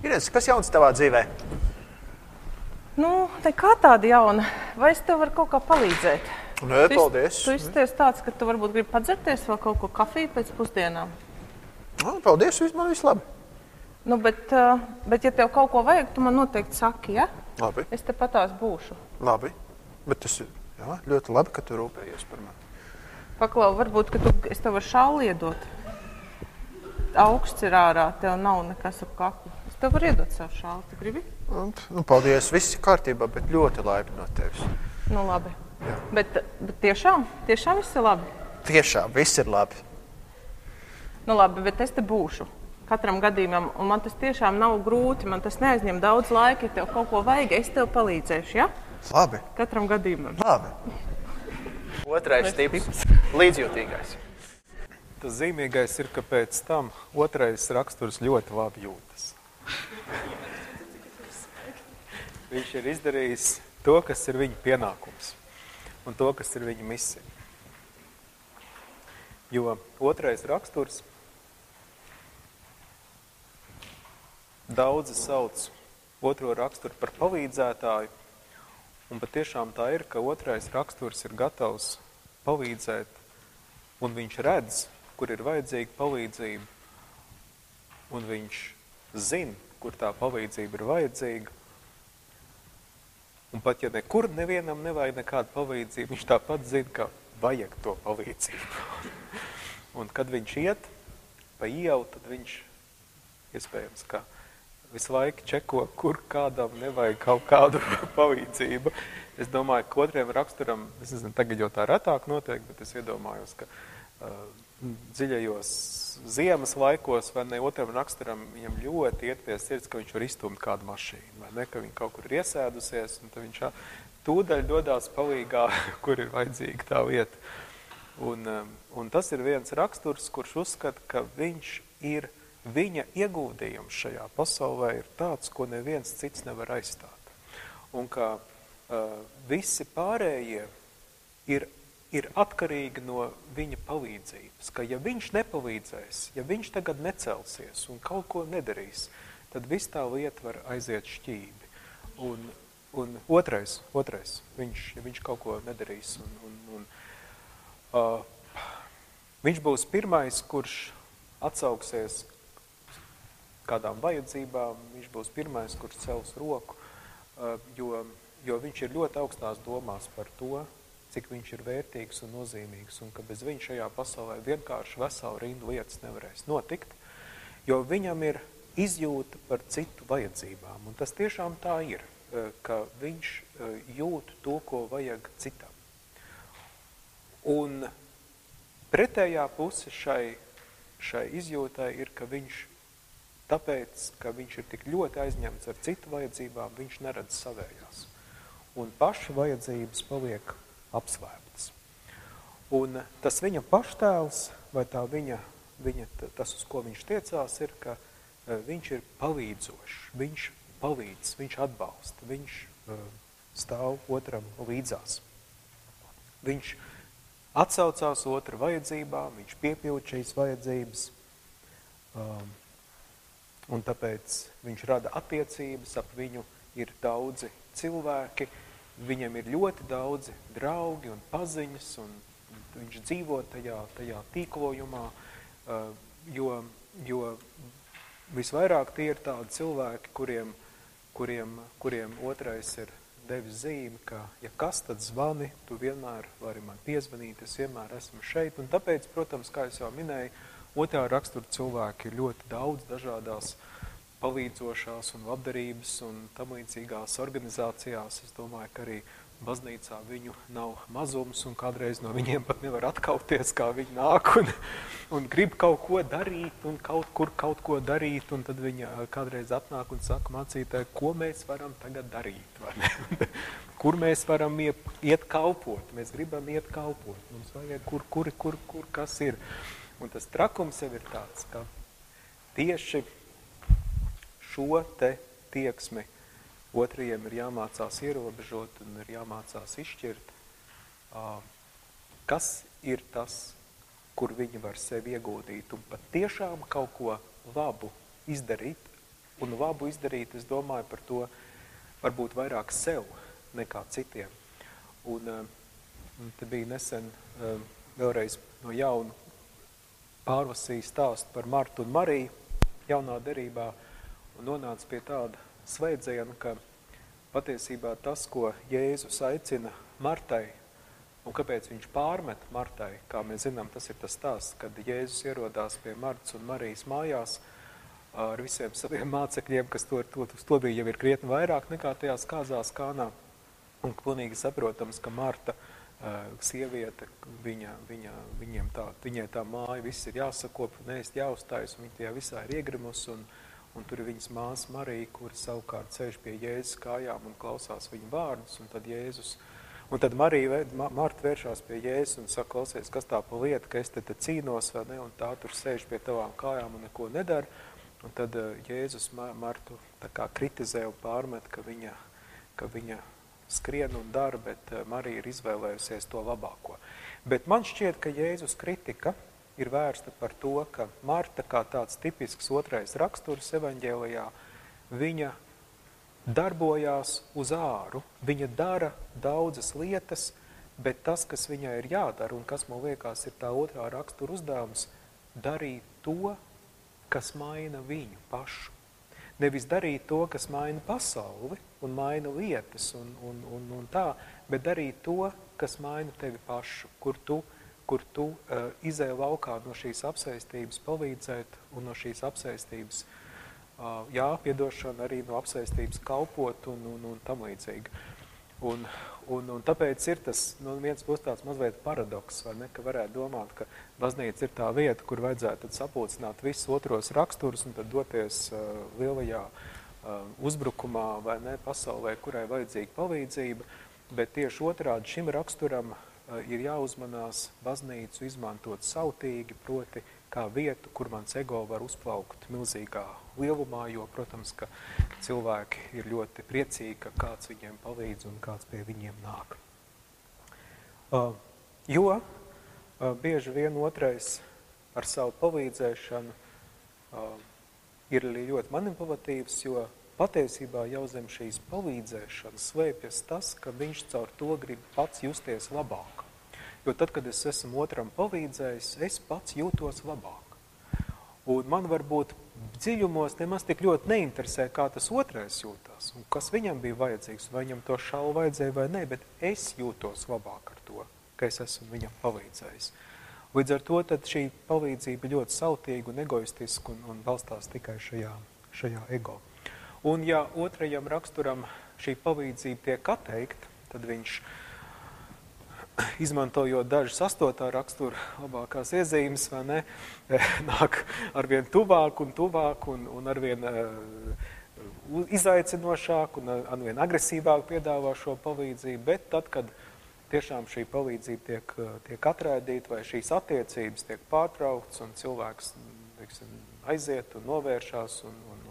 Ines, kas jauns tavā dzīvē? Nu, tā kā tāda jauna. Vai es tev varu kaut kā palīdzēt? Nē, paldies. Tu izties tāds, ka tu varbūt gribi padzerties vēl kaut ko kafiju pēc pusdienām. Paldies, man viss labi. Nu, bet ja tev kaut ko vajag, tu man noteikti saki, ja? Labi. Es te patās būšu. Labi. Bet tas ir ļoti labi, ka tu rūpējies par mani. Paklau, varbūt, ka es tev varu šāli iedot. Augsts ir ārā, tev nav nekas ap kaklu. Es tev varu iedot savu šāli, tu gribi? Nu, paldies, viss ir kārtībā, bet ļoti laipni no tevis. Nu, labi. Jā. Bet tiešām viss ir labi? Tiešām, viss ir labi. Nu, labi, bet es te būšu. Katram gadījumam, un man tas tiešām nav grūti, man tas neaizņem daudz laika, ja tev kaut ko vajag, es tev palīdzēšu, ja? Labi. Katram gadījumam. Labi. Otrais tips - līdzjūtīgais. Tas zīmīgais ir, ka pēc tam otrais raksturs ļoti labi jūtas. Viņš ir izdarījis to, kas ir viņa pienākums, un to, kas ir viņa misija. Jo otrais raksturs daudzi sauc otro raksturu par palīdzētāju, un patiešām tā ir, ka otrais raksturs ir gatavs palīdzēt, un viņš redz, kur ir vajadzīga palīdzība, un viņš zina, kur tā palīdzība ir vajadzīga. Un pat ja nekur nevienam nevajag nekādu palīdzību, viņš tāpat zina, ka vajag to palīdzību. Un kad viņš iet pa ielu, tad viņš iespējams, ka visu laiku čeko, kur kādam nevajag kaut kādu palīdzību. Es domāju, ka otriem raksturam, es nezinu, tagad jau tā retāk notiek, bet es iedomājos, ka dziļajos ziemas laikos, vai ne, otram raksturam viņam ļoti iet pie sirds, ka viņš var izstumt kādu mašīnu, vai ne, ka viņa kaut kur ir iesēdusies, un tad viņš tūdaļ dodās palīgā, kur ir vajadzīga tā vieta. Un tas ir viens raksturs, kurš uzskata, ka viņš ir, viņa ieguldījums šajā pasaulē ir tāds, ko neviens cits nevar aizstāt. Un ka visi pārējie ir atkarīgi no viņa palīdzības, ka ja viņš nepalīdzēs, ja viņš tagad necelsies un kaut ko nedarīs, tad viss tā lieta var aiziet šķībi. Un otrais, ja viņš kaut ko nedarīs, viņš būs pirmais, kurš atsauksies kādām vajadzībām, viņš būs pirmais, kurš cels roku, jo viņš ir ļoti augstās domās par to, cik viņš ir vērtīgs un nozīmīgs, un ka bez viņa šajā pasaulē vienkārši veselu rindu lietas nevarēs notikt, jo viņam ir izjūta par citu vajadzībām, un tas tiešām tā ir, ka viņš jūt to, ko vajag citam. Un pretējā puse šai izjūtai ir, ka viņš, tāpēc, ka viņš ir tik ļoti aizņemts ar citu vajadzībām, viņš neredz savējās. Un paša vajadzības paliek apsvērtas. Un tas viņa paštēls, vai tā tas, uz ko viņš tiecās, ir, ka viņš ir palīdzošs, viņš palīdz, viņš atbalsta, viņš stāv otram līdzās. Viņš atsaucās otra vajadzībām, viņš piepilda šīs vajadzības, un tāpēc viņš rada attiecības, ap viņu ir daudzi cilvēki, viņam ir ļoti daudzi draugi un paziņas, un viņš dzīvo tajā tīklojumā, jo visvairāk tie ir tādi cilvēki, kuriem otrais ir devis zīmi, ka, ja kas, tad zvani, tu vienmēr vari man piezvanīt, es vienmēr esmu šeit, un tāpēc, protams, kā es jau minēju, otrā rakstura cilvēki ir ļoti daudz dažādās palīdzošās un labdarības un tam līdzīgās organizācijās. Es domāju, ka arī baznīcā viņu nav mazums, un kādreiz no viņiem pat nevar atkauties, kā viņi nāk un grib kaut ko darīt, un kaut ko darīt, un tad viņa kādreiz atnāk un saka mācītāji, ko mēs varam tagad darīt, vai ne? Kur mēs varam iet kalpot, mēs gribam iet kalpot, mums vajag kur kas ir. Un tas trakums jau ir tāds, ka tieši šo te tieksmi otrajiem ir jāmācās ierobežot un ir jāmācās izšķirt, kas ir tas, kur viņi var sevi ieguldīt un pat tiešām kaut ko labu izdarīt un labu izdarīt, es domāju par to varbūt vairāk sev nekā citiem. Un te bija nesen vēlreiz no jauna pārlasīja stāstu par Martu un Mariju jaunā derībā un nonāca pie tāda slēdziena, ka patiesībā tas, ko Jēzus aicina Martai, un kāpēc viņš pārmet Martai, kā mēs zinām, tas ir tas stāsts, kad Jēzus ierodās pie Martas un Marijas mājās ar visiem saviem mācekļiem, kas to bija jau ir krietni vairāk nekā tajās kāzās Kānā. Un pilnīgi saprotams, ka Marta, sieviete, viņai tā māja, viss ir jāsakop, neēst jāuzstājas, un viņa tajā visā ir iegrimus, un tur ir viņas māsa Marija, kura savukārt sēž pie Jēzus kājām un klausās viņa vārdus, un tad Marta vēršās pie Jēzus un saka, klausies, kas tā pa lieta, ka es te cīnos, vai ne, un tā tur sēž pie tavām kājām un neko nedara, un tad Jēzus Martu tā kā kritizē un pārmet, ka viņa skrien un dara, bet Marija ir izvēlējusies to labāko. Bet man šķiet, ka Jēzus kritika ir vērsta par to, ka Marta, kā tāds tipisks otrais raksturs evaņģēlijā, viņa darbojās uz āru, viņa dara daudzas lietas, bet tas, kas viņai ir jādara un kas man liekas ir tā otrā rakstura uzdevums, darīt to, kas maina viņu pašu. Nevis darīt to, kas maina pasauli un maina lietas un tā, bet darīt to, kas maina tevi pašu, kur tu izēj laukā no šīs apsēstības palīdzēt un no šīs apsēstības, piedošana arī no apsēstības kalpot un tam līdzīgi. Un tāpēc ir tas, viens būs tāds mazliet paradoks, vai ne, ka varētu domāt, ka baznīca ir tā vieta, kur vajadzētu tad sapulcināt visus otros raksturus un tad doties lielajā uzbrukumā, vai ne, pasaulē, kurai vajadzīga palīdzība, bet tieši otrādi šim raksturam ir jāuzmanās baznīcu izmantot sautīgi, proti kā vietu, kur mans ego var uzplaukt milzīgā lielumā, jo, protams, ka cilvēki ir ļoti priecīgi, ka kāds viņiem palīdz un kāds pie viņiem nāk. Jo bieži vien otrais ar savu palīdzēšanu ir ļoti manipulatīvs, jo patiesībā jau zem šīs palīdzēšanas slēpjas tas, ka viņš caur to grib pats justies labāk. Jo tad, kad es esmu otram palīdzējis, es pats jūtos labāk. Un man varbūt dziļumos nemaz tik ļoti neinteresē, kā tas otrais jūtās, un kas viņam bija vajadzīgs, vai viņam to šalu vajadzēja vai ne, bet es jūtos labāk ar to, ka es esmu viņam palīdzējis. Līdz ar to tad šī palīdzība ļoti sautīga un egoistiska un balstās tikai šajā ego. Un ja otrajam raksturam šī palīdzība tiek atteikta, tad viņš izmantojot dažas 8. rakstura labākās iezīmes, vai ne, nāk arvien tuvāk un arvien izaicinošāk un arvien agresīvāk piedāvā šo palīdzību, bet tad, kad tiešām šī palīdzība tiek atraidīta vai šīs attiecības tiek pārtrauktas un cilvēks aiziet un novēršās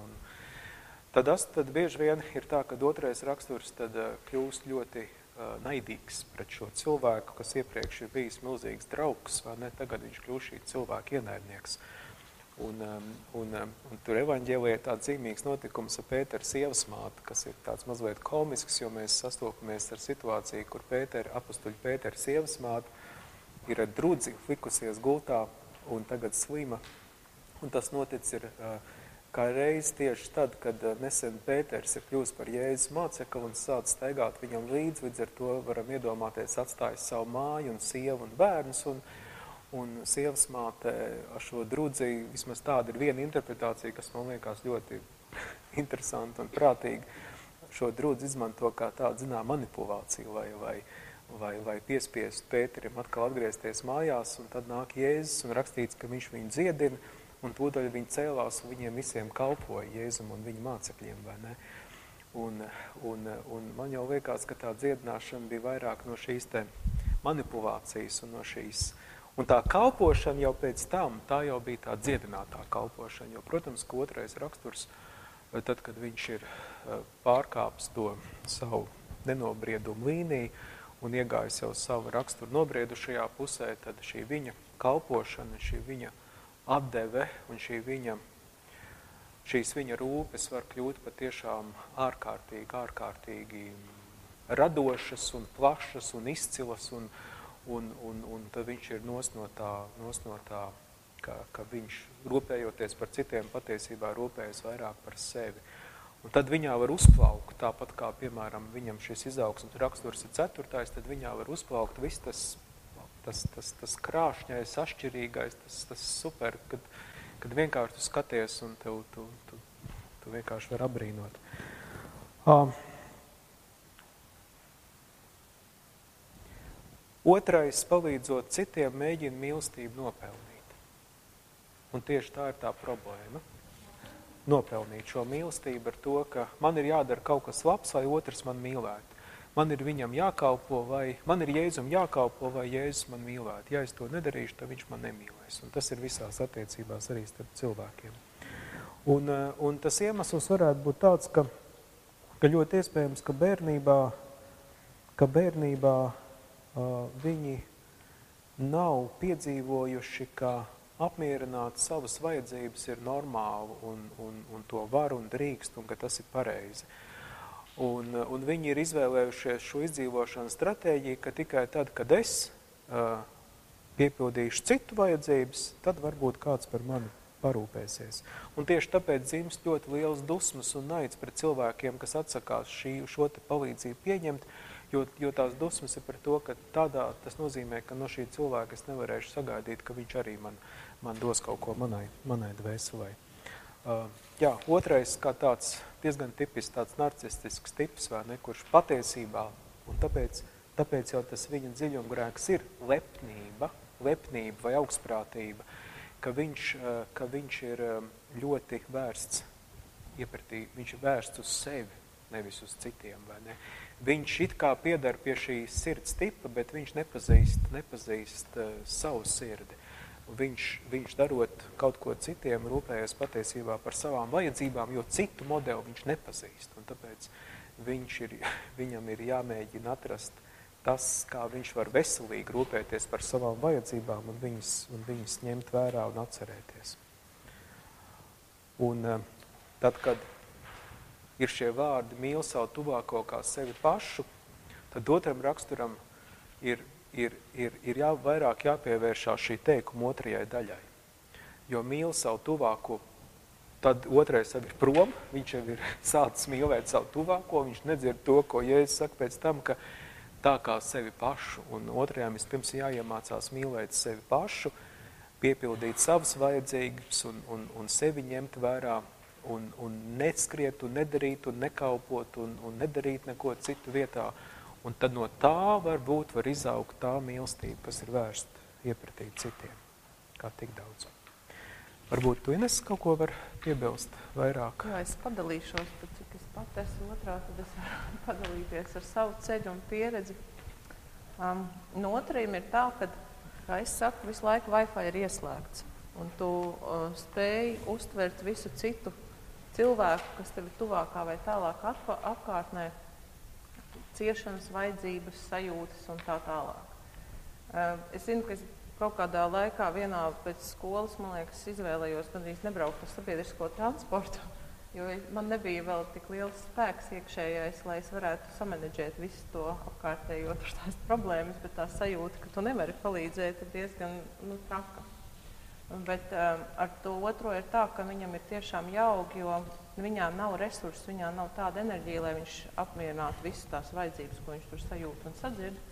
tad bieži vien ir tā, ka otrais raksturs tad kļūst ļoti naidīgs pret šo cilvēku, kas iepriekš ir bijis milzīgs draugs, vai ne, tagad viņš kļūst šī cilvēka ienaidnieks. Un tur evaņģēlijā ir tāds zīmīgs notikums ar Pētera sievas māti, kas ir tāds mazliet komisks, jo mēs sastopamies ar situāciju, kur apustuļa Pētera sievas māte ir ar drudzi likusies gultā un tagad slima. Un tas notic ir kā reiz tieši tad, kad nesen Pēters ir kļūst par Jēzus mācekli un sāc staigāt viņam līdz ar to varam iedomāties atstājis savu māju un sievu un bērnus, un sievas māte ar šo drudzi, vismaz tāda ir viena interpretācija, kas man liekas ļoti interesanta un prātīga, šo drudzi izmanto kā tādu, manipulāciju, lai piespiestu Pēterim atkal atgriezties mājās, un tad nāk Jēzus un rakstīts, ka viņš viņu dziedina, un tūdaļ viņi cēlās un viņiem visiem kalpoja Jēzum un viņa mācekļiem, vai ne? Un man jau liekas, ka tā dziedināšana bija vairāk no šīs te manipulācijas un no šīs. Un tā kalpošana jau pēc tam, tā jau bija tā dziedinātā kalpošana, jo, protams, ka otrais raksturs, tad, kad viņš ir pārkāps to savu nenobriedumu līniju un iegājis jau savu raksturu nobriedušajā pusē, tad šī viņa kalpošana, šī viņa atdeve un šī viņa šīs viņa rūpes var kļūt patiešām ārkārtīgi radošas un plašas un izcilas, un tad viņš ir nos no tā ka viņš rūpējoties par citiem patiesībā rūpējas vairāk par sevi. Un tad viņā var uzplaukt, tāpat kā, piemēram, viņam šis izaugsmes raksturs ir 4, tad viņā var uzplaukt viss tas krāšņais, atšķirīgais, tas super, kad vienkārši tu skaties un tu vienkārši var apbrīnot. Otrais, palīdzot citiem, mēģina mīlestību nopelnīt. Un tieši tā ir tā problēma. Nopelnīt šo mīlestību ar to, ka man ir jādara kaut kas labs, lai otrs man mīlētu. Man ir viņam jākalpo, man ir Jēzum jākalpo, vai Jēzus man mīlētu. Ja es to nedarīšu, tad viņš man nemīlēs. Un tas ir visās attiecībās arī starp cilvēkiem. Un tas iemesls varētu būt tāds, ka ļoti iespējams, ka bērnībā viņi nav piedzīvojuši, ka apmierināt savas vajadzības ir normāli un to var un drīkst un ka tas ir pareizi. Un viņi ir izvēlējušies šo izdzīvošanas stratēģiju, ka tikai tad, kad es piepildīšu citu vajadzības, tad varbūt kāds par mani parūpēsies. Un tieši tāpēc dzimst ļoti liels dusmas un naids pret cilvēkiem, kas atsakās šo te palīdzību pieņemt, jo tās dusmas ir par to, ka tas nozīmē, ka no šī cilvēka es nevarēšu sagaidīt, ka viņš arī man dos kaut ko manai dvēselē. Jā, otrais kā tāds diezgan tipisks tāds narcistisks tips, vai ne, kurš patiesībā, un tāpēc jau tas viņa dziļumgrēks ir lepnība vai augstprātība, ka viņš ir ļoti vērsts iepratī, viņš ir vērsts uz sevi, nevis uz citiem, vai ne. Viņš it kā piedar pie šī sirds tipa, bet viņš nepazīst savu sirdi. Viņš darot kaut ko citiem, rūpējas patiesībā par savām vajadzībām, jo citu modeli viņš nepazīst. Un tāpēc viņam ir jāmēģina atrast tas, kā viņš var veselīgi rūpēties par savām vajadzībām un viņas ņemt vērā un atcerēties. Un tad, kad ir šie vārdi mīl savu tuvāko kā sevi pašu, tad otram raksturam ir vairāk jāpievēršās šī teikuma otrajai daļai. Jo mīl savu tuvāko, tad otrais jau ir prom, viņš jau ir sācis mīlēt savu tuvāko, viņš nedzird to, ko Jēzus saka pēc tam, ka tā kā sevi pašu, un otrajām vispirms jāiemācās mīlēt sevi pašu, piepildīt savas vajadzības un sevi ņemt vērā, un neskriet, un nedarīt, un nekalpot, un nedarīt neko citu vietā. Un tad no tā var izaugt tā mīlestība, kas ir vērsta iepratīt citiem, kā tik daudz. Varbūt tu, Ines, kaut ko var piebilst vairāk? Jā, es padalīšos, tad cik es pat esmu otrā, tad es varu padalīties ar savu ceļu un pieredzi. No otrajiem ir tā, ka, kā es saku, visu laiku Wi-Fi ir ieslēgts. Un tu spēji uztvert visu citu cilvēku, kas tev ir tuvākā vai tālāk apkārtnē, ciešanas, vajadzības, sajūtas un tā tālāk. Es zinu, ka es kaut kādā laikā vienā pēc skolas, man liekas, izvēlējos gandrīz nebraukt ar sabiedrisko transportu, jo man nebija vēl tik liels spēks iekšējais, lai es varētu samanedžēt visu to apkārtējo tās problēmas, bet tā sajūta, ka tu nevari palīdzēt, ir diezgan traka. Bet ar to otro ir tā, ka viņam ir tiešām jāaug, jo viņā nav resursi, viņā nav tāda enerģija, lai viņš apmierinātu visas tās vajadzības, ko viņš tur sajūt un sadzird.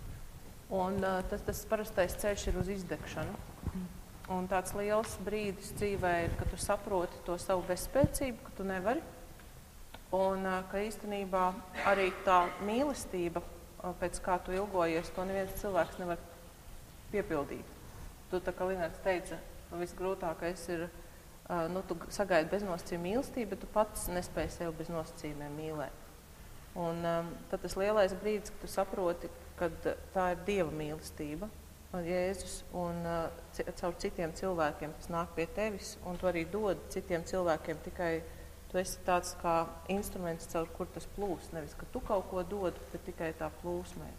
Un tas parastais ceļš ir uz izdegšanu. Un tāds liels brīdis dzīvē ir, ka tu saproti to savu bezspēcību, ka tu nevari. Un ka īstenībā arī tā mīlestība, pēc kā tu ilgojies, to neviens cilvēks nevar piepildīt. Tu, tā kā Linēts teica, visgrūtākais ir, tu sagaidi beznosacījuma mīlestību, bet tu pats nespēji sevi bez nosacījumiem mīlēt. Un tad tas lielais brīdis, ka tu saproti, ka tā ir Dieva mīlestība, un Jēzus, un caur citiem cilvēkiem, kas nāk pie tevis, un tu arī dod citiem cilvēkiem, tikai tu esi tāds kā instruments, caur kur tas plūst, nevis, ka tu kaut ko dod, bet tikai tā plūsmē.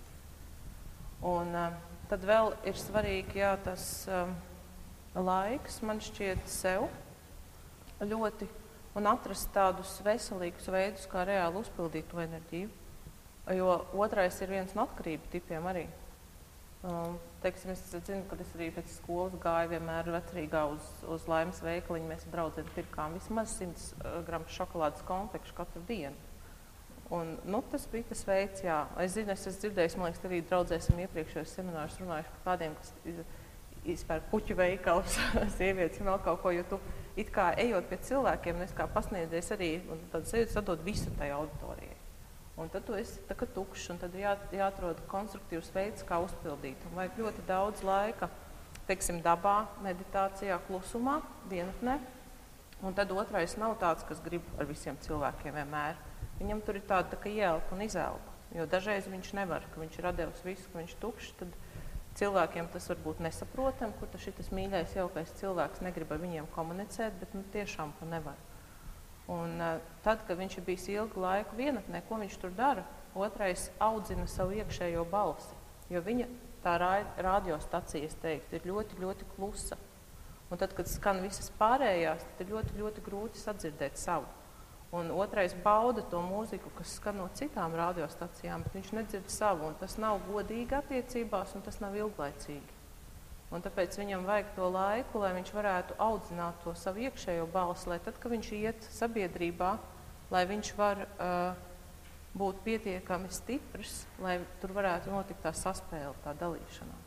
Un tad vēl ir svarīgi, jā, tas laiks, man šķiet, sev ļoti un atrast tādus veselīgus veidus, kā reāli uzpildīt to enerģiju. Jo otrais ir viens no atkarību tipiem arī. Teiksim, es zinu, kad es arī pēc skolas gāju vienmēr Vecrīgā uz Laimes veikaliņu, mēs draudzeni pirkām vismaz 100 gramu šokolādes konfekšu katru dienu. Un, tas bija tas veids, jā. Es zinu, es esmu dzirdējis, man liekas, arī draudzēsim iepriekšējos seminārus runājuši par kādiem, kas izpērk puķu veikals, sievietes un vēl kaut ko, jo tu it kā ejot pie cilvēkiem, un es kā pasniedzējis arī, un tad sievietes atdod visu tai auditorijai. Un tad tu esi tā kā tukšs, un tad jāatrod konstruktīvs veids, kā uzpildīt. Un vajag ļoti daudz laika, teiksim, dabā, meditācijā, klusumā, vienatnē. Un tad otrais nav tāds, kas grib ar visiem cilvēkiem vienmēr. Viņam tur ir tāda tā kā ielpa un izelpa, jo dažreiz viņš nevar, ka viņš ir atdevis visu, ka viņš tukšs, tad cilvēkiem tas varbūt nesaprotam, kur tas šitas mīļais, jaukais cilvēks negrib ar viņiem komunicēt, bet tiešām, ka nevar. Un tad, kad viņš ir bijis ilgu laiku vienatnē, ko viņš tur dara, otrais audzina savu iekšējo balsi, jo viņa tā radiostacija, es teiktu, ir ļoti, ļoti klusa. Un tad, kad skan visas pārējās, tad ir ļoti, ļoti grūti sadzirdēt savu. Un otrais bauda to mūziku, kas skan no citām radiostacijām, bet viņš nedzird savu, un tas nav godīgi attiecībās, un tas nav ilglaicīgi. Un tāpēc viņam vajag to laiku, lai viņš varētu audzināt to savu iekšējo balsi, lai tad, kad viņš iet sabiedrībā, lai viņš var būt pietiekami stiprs, lai tur varētu notikt tā saspēle, tā dalīšanās.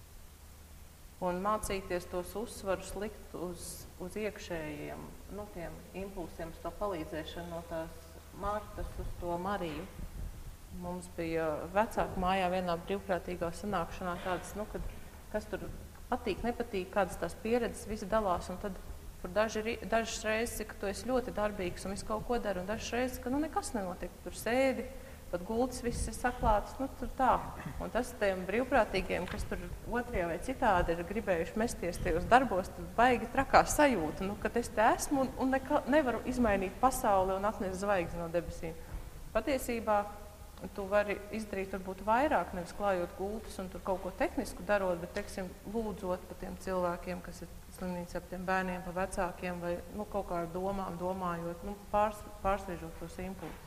Un mācīties tos uzsvarus likt uz iekšējiem, tiem impulsiem, uz to palīdzēšanu no tās Martas uz to Mariju. Mums bija vecāku mājā vienā brīvprātīgā sanākšanā tādas, kas tur patīk, nepatīk, kādas tās pieredzes, visi dalās, un tad tur dažas reizes, ka tu esi ļoti darbīgs un visu kaut ko dari, un dažas reizes, ka nekas nenotiek, tur sēdi, pat gultas viss ir saklātas, tur tā. Un tas tiem brīvprātīgiem, kas tur otrajā vai citādi ir gribējuši mesties tajos darbos, tad baigi trakā sajūta, kad es te esmu un nevaru izmainīt pasauli un atnest zvaigzni no debesīm. Patiesībā tu vari izdarīt varbūt vairāk, nevis klājot gultas un tur kaut ko tehnisku darot, bet, teiksim, lūdzot par tiem cilvēkiem, kas ir slimnīcā, par tiem bērniem, par vecākiem vai kaut kā ar domām domājot, pārsviežot tos impulsus.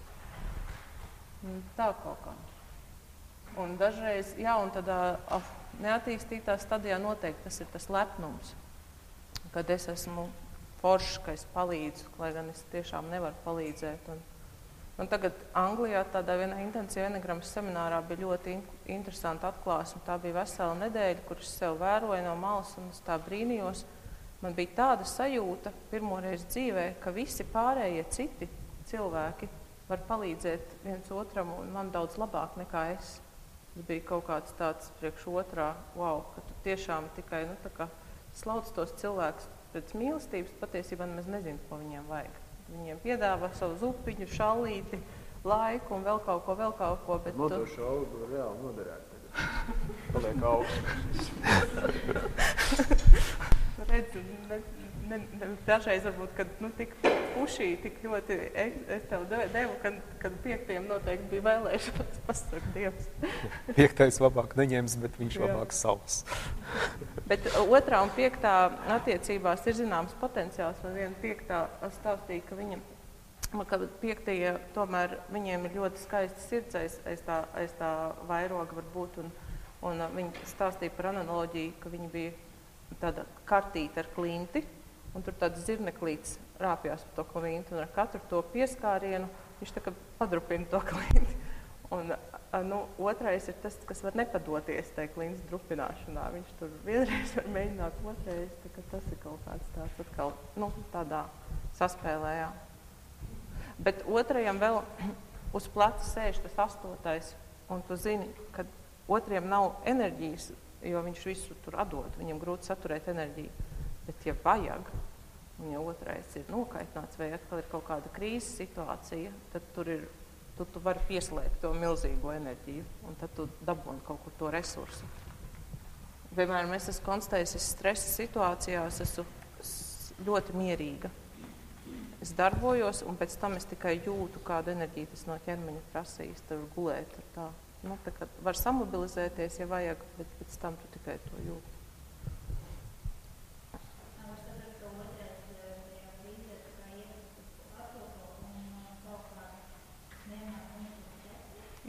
Tā kaut kā. Un dažreiz, un tādā neattīstītā stadijā noteikti tas ir tas lepnums, kad es esmu foršs, ka es palīdzu, lai gan es tiešām nevaru palīdzēt. Un tagad Anglijā tādā vienā intensīva enegrammas seminārā bija ļoti interesanta atklāsme. Tā bija vesela nedēļa, kur es sev vēroju no malas un es tā brīnījos. Man bija tāda sajūta pirmoreiz dzīvē, ka visi pārējie citi cilvēki var palīdzēt viens otram un man daudz labāk nekā es. Tas bija kaut kāds tāds priekš otrā, ka tu tiešām tikai slauc tos cilvēkus pēc mīlestības, patiesībā mēs nezinām, ko viņiem vajag. Viņiem piedāvā savu zupiņu, šallīti, laiku un vēl kaut ko. Bet to šaudu reāli noderēt. Paliek augsts. Redz, dažreiz varbūt, kad tik pušī, tik ļoti es tev devu, kad 5. noteikti bija vēlēšanas, pasaka Dievs. 5. labāk neņems, bet viņš labāk savs. Bet 2. un 5. attiecībās ir zināms potenciāls, un viena 5. stāstīja, ka 5. tomēr viņiem ir ļoti skaisti sirds aiz tā vairoga varbūt, un viņi stāstīja par analoģiju, ka viņi bija tāda kartīte ar klinti, un tur tāds zirneklīts rāpjās par to klinti, un ar katru to pieskārienu viņš tā kā padrupina to klinti. Un otrais ir tas, kas var nepadoties tai klintas drupināšanā. Viņš tur vienreiz var mēģināt, otrais, tas ir kaut kāds tāds atkal, tādā saspēlējā. Bet otrajam vēl uz pleca sēž tas 8. un tu zini, ka otriem nav enerģijas, jo viņš visu tur atdod, viņam grūti saturēt enerģiju. Bet, ja vajag, un ja otrais ir nokaitināts vai atkal ir kaut kāda krīzes situācija, tad tu vari pieslēgt to milzīgo enerģiju, un tad tu dabūni kaut kur to resursu. Piemēram, es esmu konstatējis, es stresa situācijās esmu ļoti mierīga. Es darbojos, un pēc tam es tikai jūtu, kādu enerģiju tas no ķermeņa prasīs, tur gulēt ar tā. Tā kā var samobilizēties, ja vajag, bet pēc tam tu tikai to jūti.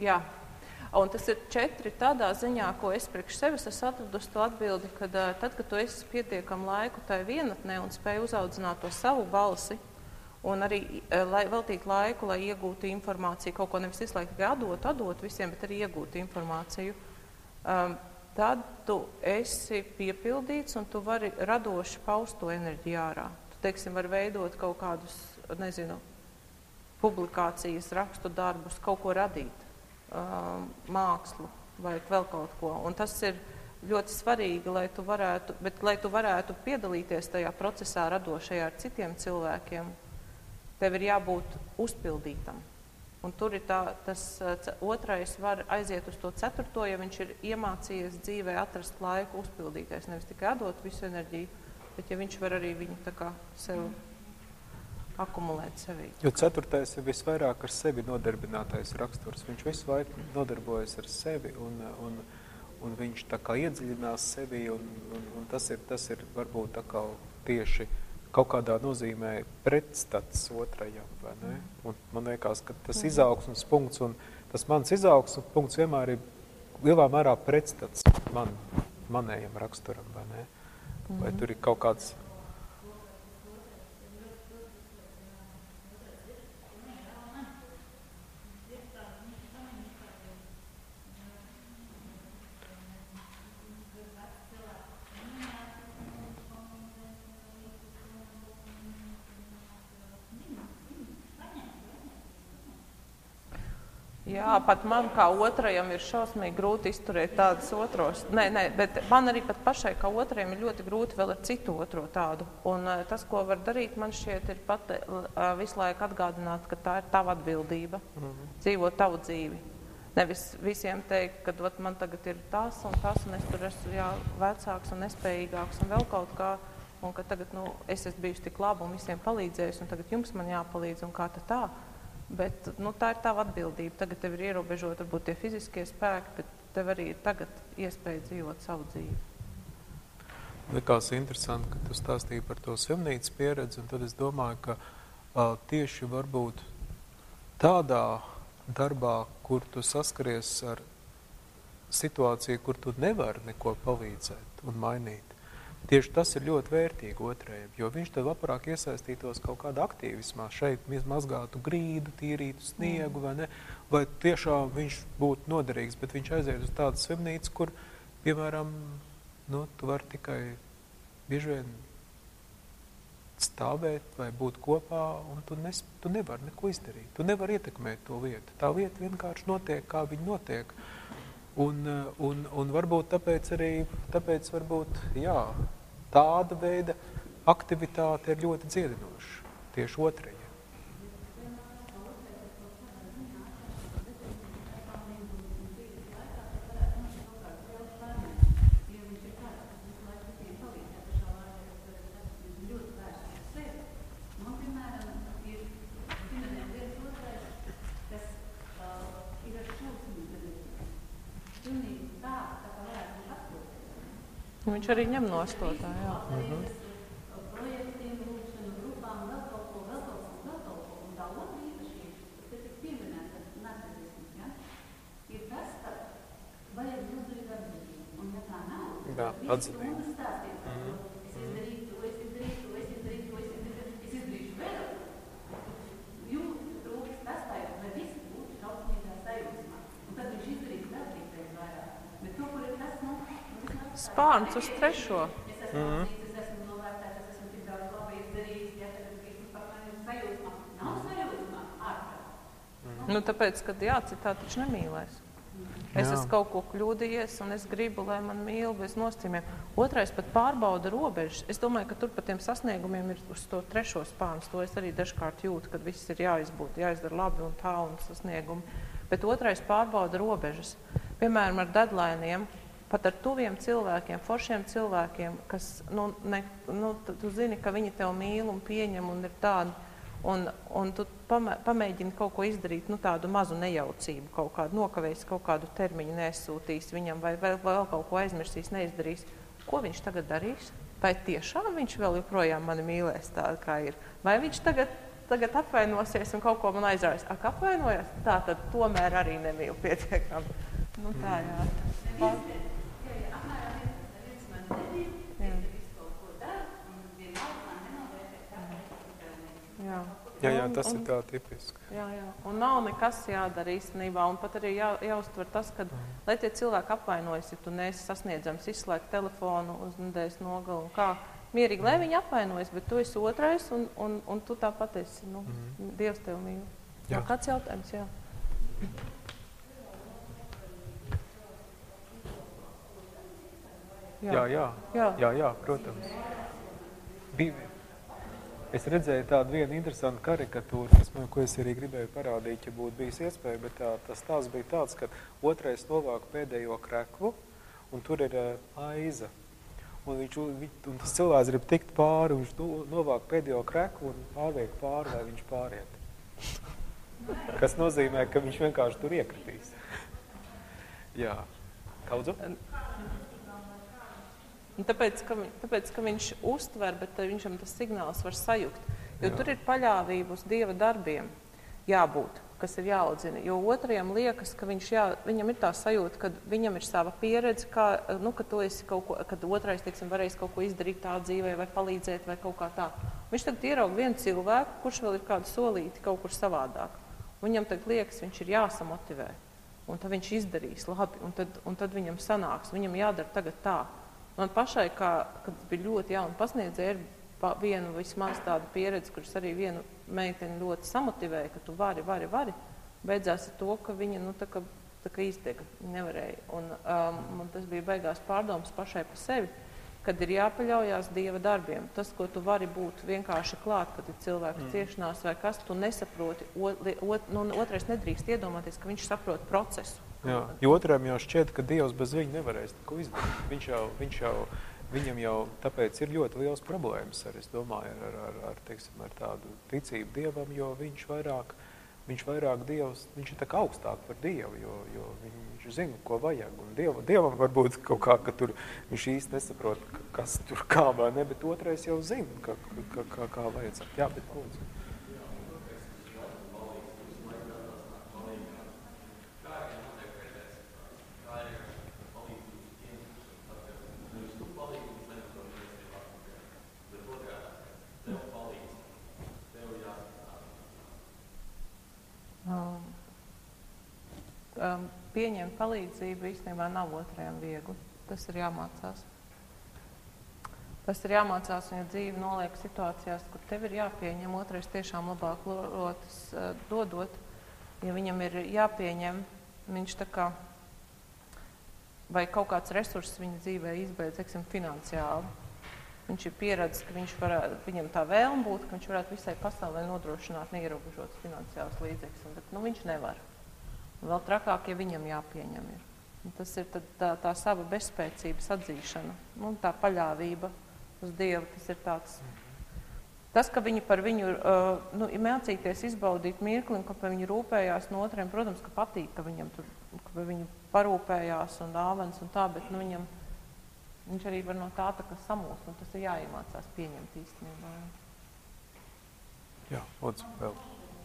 Jā. Un tas ir 4 tādā ziņā, ko es priekš sevis esmu atradusi to atbildi, kad tad, kad tu esi pietiekam laiku tai vienatnē un spēj uzaudzināt to savu balsi, un arī veltīt laiku, lai iegūtu informāciju, kaut ko nevis visu laiku atdot visiem, bet arī iegūtu informāciju, tad tu esi piepildīts un tu vari radoši paust to enerģiju ārā. Tu, teiksim, vari veidot kaut kādus, nezinu, publikācijas, rakstu darbus, kaut ko radīt. Mākslu vai vēl kaut ko. Un tas ir ļoti svarīgi, lai tu varētu piedalīties tajā procesā radošajā ar citiem cilvēkiem, tev ir jābūt uzpildītam. Un tur ir tas otrais var aiziet uz to 4, ja viņš ir iemācījies dzīvē atrast laiku uzpildīties, nevis tikai atdot visu enerģiju, bet ja viņš var arī viņu tā kā sev akumulēt sevī. Jo 4. ir visvairāk ar sevi nodarbinātais raksturs. Viņš visu laiku nodarbojas ar sevi un viņš tā kā iedziļinās sevi un tas ir varbūt tā kā tieši kaut kādā nozīmē pretstats 2. vai ne? Un man liekas, ka tas izaugsmes punkts un tas mans izaugsmes punkts vienmēr ir lielā mērā pretstats manējam raksturam, vai ne? Vai tur ir kaut kāds Jā, pat man kā 2. ir šausmīgi grūti izturēt tādus otros. Nē, bet man arī pat pašai kā 2. ir ļoti grūti vēl ar citu otro tādu. Un tas, ko var darīt, man šķiet, ir pat visu laiku atgādināt, ka tā ir tava atbildība, dzīvot tavu dzīvi. Nevis visiem teikt, ka man tagad ir tas, un es tur esmu vecāks un nespējīgāks un vēl kaut kā, un ka tagad es esmu bijusi tik laba un visiem palīdzējusi, un tagad jums man jāpalīdz, un kā tā. Bet tā ir tava atbildība. Tagad tev ir ierobežot varbūt tie fiziskie spēki, bet tev arī ir tagad iespēja dzīvot savu dzīvi. Likās interesanti, ka tu stāstīji par to slimnīcas pieredzi, un tad es domāju, ka tieši varbūt tādā darbā, kur tu saskaries ar situāciju, kur tu nevari neko palīdzēt un mainīt, tieši tas ir ļoti vērtīgi 2. Jo viņš tev labāk iesaistītos kaut kādā aktīvismā. Šeit mazgātu grīdu, tīrītu sniegu, vai ne? Vai tiešām viņš būtu noderīgs, bet viņš aiziet uz tādu slimnīcu, kur, piemēram, tu vari tikai bieži vien stāvēt vai būt kopā, un tu nevari neko izdarīt. Tu nevari ietekmēt to lietu. Tā lieta vienkārši notiek, kā viņa notiek. Un varbūt tāpēc varbūt, jā, tāda veida aktivitāte ir ļoti dziedinoša, tieši 2. Viņš arī ņem nostotā, jā. Projektiem, lūkšanu grupām, vēl kaut ko, un tā otra īpašība, kas ir pieminēta narcisisms, ja? Ir tas, ka vajag milzīgi atzinību, un ja tā nav, visu stundu stāstīt par to, es izdarīšu vēl, jums trūks tas tā, lai visi būtu šausmīgā sajūsmā, un tad viņš izdarīs vēl tikai vairāk, bet to, kur ir tas, Spārns uz 3. Es esmu novērtēts, es esmu tik daudz labi izdarījis, ja tad esmu par mani sajūsmā. Nav sajūsmā, ārprāt. Tāpēc, kad citā taču nemīlēs. Es esmu kaut ko kļūdījies, un es gribu, lai man mīl bez nostīmiem. 2. pat pārbauda robežas. Es domāju, ka tur pat tiem sasniegumiem ir uz to 3. spārns. To es arī dažkārt jūtu, kad viss ir jāizdara labi un tā un sasniegumi. Bet 2. pārbauda robežas. Piemēram, ar deadlineiem. Pat ar tuviem cilvēkiem, foršiem cilvēkiem, kas, tu zini, ka viņi tev mīl un pieņem un ir tādi, un tu pamēģini kaut ko izdarīt, tādu mazu nejaucību, kaut kādu nokavējis, kaut kādu termiņu nesūtīs viņam, vai vēl kaut ko aizmirsīs, neizdarīs. Ko viņš tagad darīs? Vai tiešām viņš vēl joprojām mani mīlēs tādu, kā ir? Vai viņš tagad tagad apvainosies un kaut ko man aizrājas. Ak, apvainojas? Tā tad tomēr arī nemīlu pietiekami. Nu tā, jā. Jā, tas ir tā tipiski. Jā. Un nav nekas jādara īstenībā. Un pat arī jāuztver tas, ka, lai tie cilvēki apvainojas, ja tu neesi sasniedzams, izslēgt telefonu uz nedēļas nogalu un kā. Mierīgi, lai viņi apvainojas, bet tu esi otrais un tu tāpat esi. Nu, Dievs tev mīl. Jā. Kāds jautājums? Jā. Jā, protams. Es redzēju tādu vienu interesantu karikatūru, ko es arī gribēju parādīt, ja būtu bijis iespēja, bet tas tās bija tāds, ka otrais novāk pēdējo kreklu, un tur ir aiza. Un tas cilvēks grib tikt pāri, un viņš novāk pēdējo kreklu un pārliek pāri, lai viņš pāriet. Kas nozīmē, ka viņš vienkārši tur iekritīs. Jā. Kaudzu? Tāpēc, ka viņš uztver, bet viņam tas signāls var sajukt. Jo tur ir paļāvība uz Dieva darbiem jābūt, kas ir jāaudzina. Jo otrajam liekas, ka viņam ir tā sajūta, ka viņam ir sava pieredze, ka tu esi kaut ko, kad otrais, teiksim, varēs kaut ko izdarīt tā dzīvē vai palīdzēt vai kaut kā tā. Viņš tagad ieraug vienu cilvēku, kurš vēl ir kādu solīti kaut kur savādāk. Viņam tagad liekas, viņš ir jāsamotivē. Un tad viņš izdarīs labi, un tad viņam sanāks, viņam jādara tagad tā. Man pašai, kad bija ļoti jauna pasniedzēja, ir viena vismaz tāda pieredze, kuras arī vienu meiteni ļoti samotivēja, ka tu vari. Beidzās ar to, ka viņa tā kā izdega, nevarēja. Un man tas bija beigās pārdomas pašai pa sevi, kad ir jāpaļaujās Dieva darbiem. Tas, ko tu vari būt vienkārši klāt, kad ir cilvēks ciešanās vai kas, tu nesaproti. Otrais nedrīkst iedomāties, ka viņš saprot procesu. Jā, jo otram jau šķiet, ka Dievs bez viņa nevarēs neko izdarīt. Viņam jau tāpēc ir ļoti liels problēmas es domāju, ar tādu ticību Dievam, jo viņš vairāk Dievs, viņš ir tā kā augstāk par Dievu, jo viņš zina, ko vajag. Un Dievam varbūt kaut kā, ka tur viņš īsti nesaprot, kas tur kā vai ne, bet otrais jau zina, kā vajadzētu. Jā, bet lūdzu. Pieņemt palīdzību īstenībā nav otrajam viegli. Tas ir jāmācās. Tas ir jāmācās, un ja dzīve noliek situācijās, kur tev ir jāpieņem, otrais tiešām labāk rotas dodot. Ja viņam ir jāpieņem, viņš tā kā, vai kaut kāds resurss viņa dzīvē izbeidz, teiksim, finansiāli. Viņš ir pieredzis, ka viņam tā vēlme būtu, ka viņš varētu visai pasaulē nodrošināt neierobežotas finansiālas līdzekļus, bet viņš nevar. Un vēl trakāk, ja viņam jāpieņem ir. Un tas ir tā sava bezspēcības atzīšana, tā paļāvība uz Dievu, tas ir tāds. Tas, ka viņi par viņu, mācīties izbaudīt mirkli un ka par viņu rūpējās no otriem, protams, ka patīk, ka viņam tur, ka viņu parūpējās un dāvanas un tā, bet viņš arī var no tā kā samūst, un tas ir jāiemācās pieņemt īstenībā. Jā, lūdzu, vēl.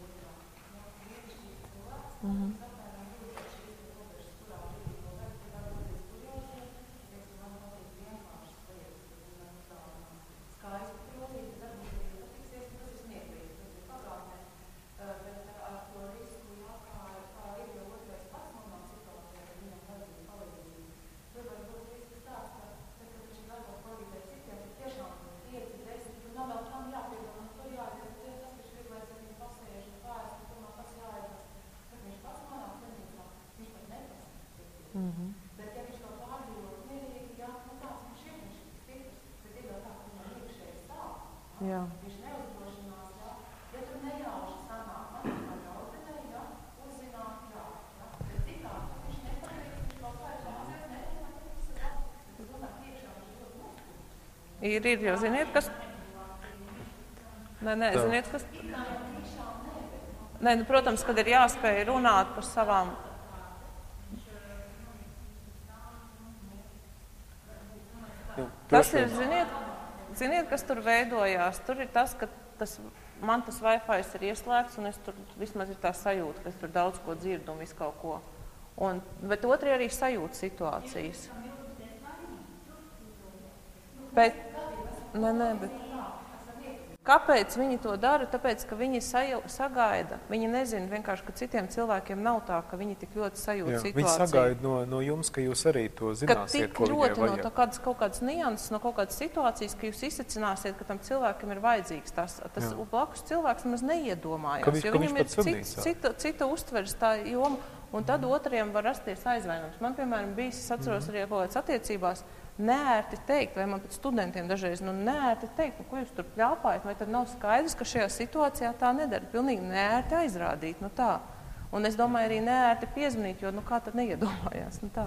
Bet, ja viņš to pārdzīvot mierīgi, tāds viņš ir, viņš ir stiprs, bet ir vēl tā, ka viņam iekšēji stāv. Viņš neuzdrošinās, ja tu nejauši sanāk, uzzināt, bet citādi, viņš nepateiks, viņš kaut kā ir mācēs, es domāju, iekšā viņš ļoti noskūst. Ir, jo ziniet, kas... Nē, ziniet, kas... Nē, protams, kad ir jāspēj runāt par savām... Tas ir, ziniet, kas tur veidojās. Tur ir tas, ka man tas Wi-Fi ir ieslēgts, un es tur vismaz ir tā sajūta, ka es tur daudz ko dzirdu un visu kaut ko. Bet otri arī sajūta situācijas. Bet kāpēc viņi to dara? Tāpēc, ka viņi sagaida. Viņi nezina vienkārši, ka citiem cilvēkiem nav tā, ka viņi tik ļoti sajūt situāciju. Viņi sagaida no jums, ka jūs arī to zināsiet, ko viņai vajag. No kaut kādas nianses, no kaut kādas situācijas, ka jūs izsacināsiet, ka tam cilvēkam ir vajadzīgs. Tas blakus cilvēks nemaz neiedomājās, jo viņam ir cita uztveres tā joma, un tad otriem var rasties aizvainojums. Man, piemēram, bijis, es atceros arī kaut kādas attiecībās, neērti teikt, vai man pat studentiem dažreiz, neērti teikt, ko jūs tur pļāpājat, vai tad nav skaidrs, ka šajā situācijā tā nedara. Pilnīgi neērti aizrādīt, tā. Un es domāju, arī neērti piezvanīt, jo, kā tad neiedomājās, tā.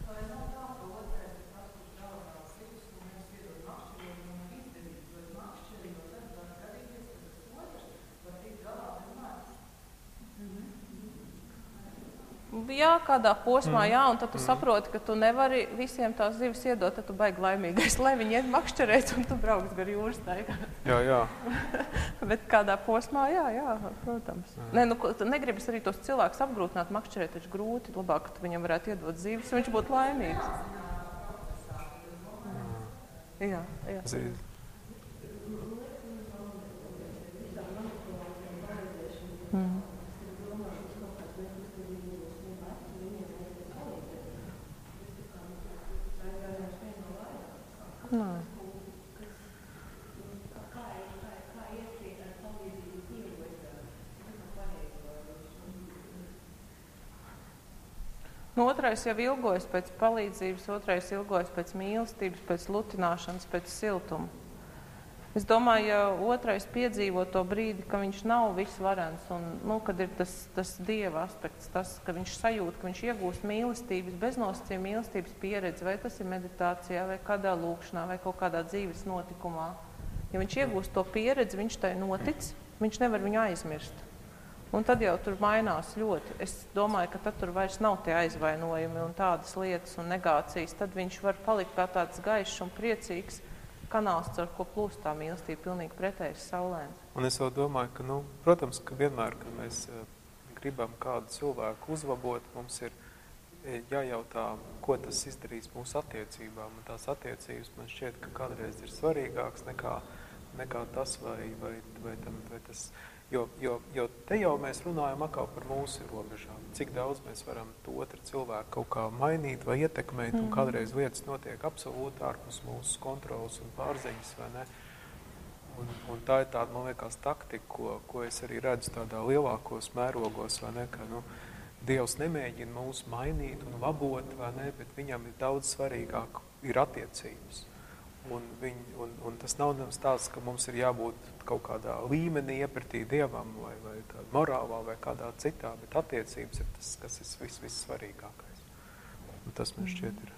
Jā, kādā posmā, jā, un tad tu saproti, ka tu nevari visiem tās zivis iedot, tad tu baigi laimīgais, lai viņi iet makšķerēt, un tu brauks gar jūras taigā. Jā. Bet kādā posmā, jā, protams. Tu negribas arī tos cilvēkus apgrūtināt, makšķerēt taču grūti, labāk, ka tu viņam varētu iedot zivis, un viņš būtu laimīgs. Jā. Otrais jau ilgojas pēc palīdzības, otrais ilgojas pēc mīlestības, pēc lutināšanas, pēc siltuma. Es domāju, ja otrais piedzīvo to brīdi, ka viņš nav visvarens, un kad ir tas Dieva aspekts, tas, ka viņš sajūt, ka viņš iegūst mīlestības, beznosacījuma mīlestības pieredzi, vai tas ir meditācijā, vai kādā lūkšanā, vai kaut kādā dzīves notikumā. Ja viņš iegūst to pieredzi, viņš tai notic, viņš nevar viņu aizmirst. Un tad jau tur mainās ļoti. Es domāju, ka tad tur vairs nav tie aizvainojumi un tādas lietas un negācijas. Tad viņš var palikt kā tāds gaišs un priecīgs kanāls, ar ko plūst tā mīlestība, pilnīgi pretējs saulēm. Un es vēl domāju, ka, protams, ka vienmēr, kad mēs gribam kādu cilvēku uzlabot, mums ir jājautā, ko tas izdarīs mūsu attiecībām. Un tās attiecības man šķiet, ka kādreiz ir svarīgāks nekā tas vai tas. Jo te jau mēs runājam atkal par mūsu robežām. Cik daudz mēs varam to otru cilvēku kaut kā mainīt vai ietekmēt, un kādreiz lietas notiek absolūti ārpus mūsu kontrolas un pārziņas, vai ne? Un tā ir tāda, man liekas, taktika, ko es arī redzu tādā lielākos mērogos, vai ne, ka, Dievs nemēģina mūs mainīt un labot, vai ne, bet viņam ir daudz svarīgāk ir attiecības. Un tas nav stāsts, ka mums ir jābūt kaut kādā līmenī iepratī Dievam vai tādā morālā vai kādā citā, bet attiecības ir tas, kas ir vissvarīgākais. Un tas man šķiet ir.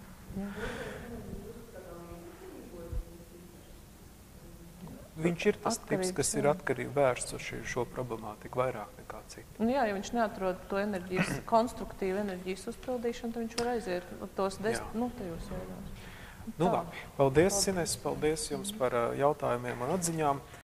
Viņš ir tas tips, kas ir atkarīgi vērsts uz šo problemātiku vairāk nekā citu. Jā, ja viņš neatrod to enerģijas, konstruktīvu enerģijas uzpildīšanu, tad viņš var aiziet tos tajos veidos. Labi. Paldies, Ines, paldies jums par jautājumiem un atziņām.